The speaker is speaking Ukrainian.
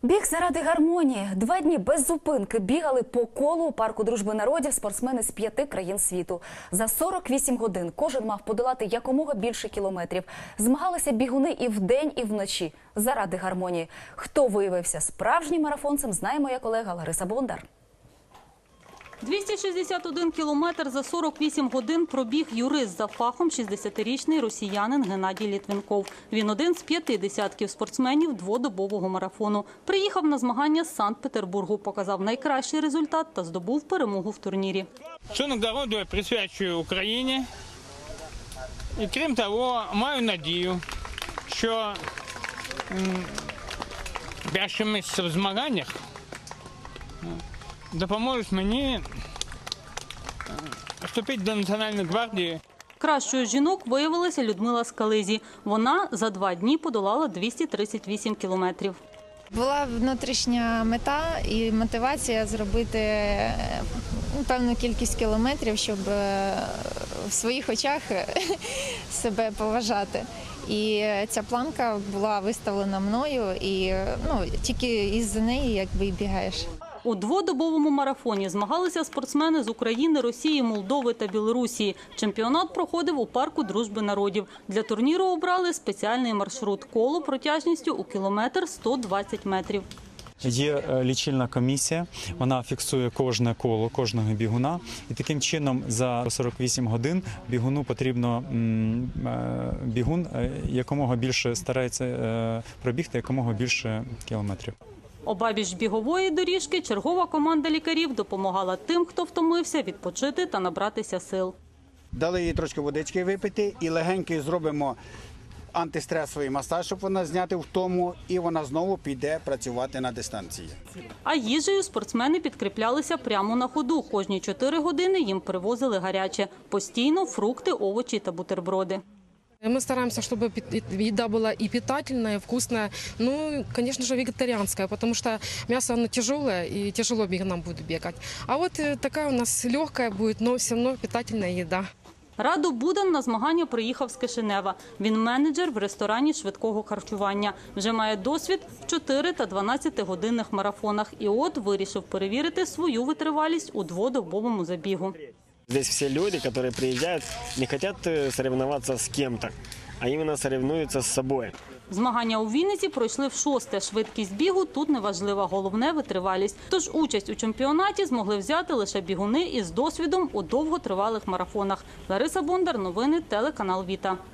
Біг заради гармонії. 2 дні без зупинки бігали по колу у парку дружби народів спортсмени з 5 країн світу. За 48 годин кожен мав подолати якомога більше кілометрів. Змагалися бігуни і вдень, і вночі. Заради гармонії. Хто виявився справжнім марафонцем, знає моя колега Лариса Бондар. 261 кілометр за 48 годин пробіг юрист за фахом 60-річний росіянин Геннадій Літвінков. Він один з 5 десятків спортсменів дводобового марафону. Приїхав на змагання з Санкт-Петербургу, показав найкращий результат та здобув перемогу в турнірі. Цю нагороду я присвячую Україні. І крім того, маю надію, що перше місце в змаганнях допоможуть мені вступити до Національної гвардії. Кращою з жінок виявилася Людмила Скализі. Вона за 2 дні подолала 238 кілометрів. Була внутрішня мета і мотивація зробити певну кількість кілометрів, щоб в своїх очах себе поважати. І ця планка була виставлена мною, і тільки із-за неї якби і бігаєш. У дводобовому марафоні змагалися спортсмени з України, Росії, Молдови та Білорусі. Чемпіонат проходив у парку дружби народів. Для турніру обрали спеціальний маршрут – коло протяжністю у кілометр 120 метрів. Є лічильна комісія, вона фіксує кожне коло, кожного бігуна. І таким чином за 48 годин бігуну потрібно, бігун якомога більше старається пробігти, якомога більше кілометрів. Обабіч бігової доріжки чергова команда лікарів допомагала тим, хто втомився, відпочити та набратися сил. Дали їй трошки водички випити і легенький зробимо антистресовий масаж, щоб вона зняти втому, і вона знову піде працювати на дистанції. А їжею спортсмени підкріплялися прямо на ходу. Кожні 4 години їм привозили гаряче. Постійно фрукти, овочі та бутерброди. Мы стараемся, чтобы еда была и питательная, и вкусная, конечно же, вегетарианская, потому что мясо оно тяжелое, и тяжело нам будет бегать. А вот такая у нас легкая будет, но все равно питательная еда. Раду Будан на змагання приїхав з Кишинева. Він менеджер в ресторані швидкого харчування. Вже має досвід в 4 та 12-годинних марафонах. І от вирішив перевірити свою витривалість у дводобовому забігу. Здесь все люди, которые приезжают, не хотят соревноваться с кем-то, а именно соревнуются с собой. Змагання у Вінниці пройшли в 6-те. Швидкість бігу тут неважлива, головне – витривалість. Тож участь у чемпіонаті змогли взяти лише бігуни із досвідом у довготривалих марафонах. Лариса Бондар, новини, телеканал «Віта».